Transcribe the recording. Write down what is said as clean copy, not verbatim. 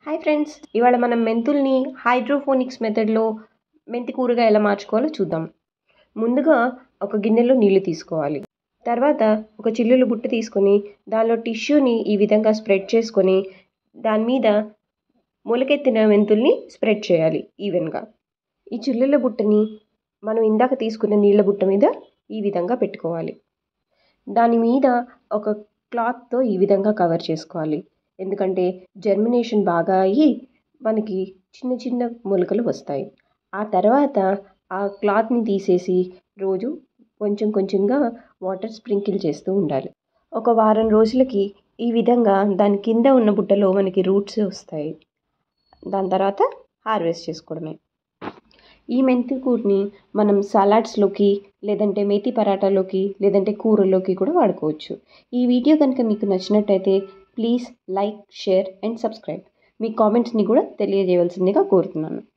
Hi friends, ఇవాళ మనం మెంతుల్ని హైడ్రోఫోనిక్స్ మెథడ్లో మెంతి కూరగా ఎలా మార్చుకోవాలో చూద్దాం. ముందుగా ఒక గిన్నెలో నీళ్లు తీసుకోవాలి. తర్వాత ఒక చిల్లులు బుట్ట తీసుకొని దానిలో టిష్యూని ఈ విధంగా స్ప్రెడ్ చేసుకొని దాని మీద మొలకెత్తిన మెంతుల్ని స్ప్రెడ్ చేయాలి ఈవెన్గా. ఈ చిల్లుల బుట్టని మనం ఇందాక తీసుకున్న నీళ్ళ బుట్ట మీద ఈ విధంగా పెట్టుకోవాలి. దాని మీద ఒక క్లాత్తో ఈ విధంగా కవర్ చేసుకోవాలి. ఎందుకంటే జర్మినేషన్ బాగా అయ్యి మనకి చిన్న చిన్న మొలకలు వస్తాయి. ఆ తర్వాత ఆ క్లాత్ని తీసేసి రోజు కొంచెం కొంచెంగా వాటర్ స్ప్రింకిల్ చేస్తూ ఉండాలి. ఒక వారం రోజులకి ఈ విధంగా దాని కింద ఉన్న బుట్టలో మనకి రూట్స్ వస్తాయి. దాని తర్వాత హార్వెస్ట్ చేసుకోవడమే. ఈ మెంతి కూరని మనం సలాడ్స్లోకి, లేదంటే మేతి పరాటాలోకి, లేదంటే కూరల్లోకి కూడా వాడుకోవచ్చు. ఈ వీడియో కనుక మీకు నచ్చినట్టయితే please like, share and subscribe. మీ కామెంట్స్ని కూడా తెలియజేయవలసిందిగా కోరుతున్నాను.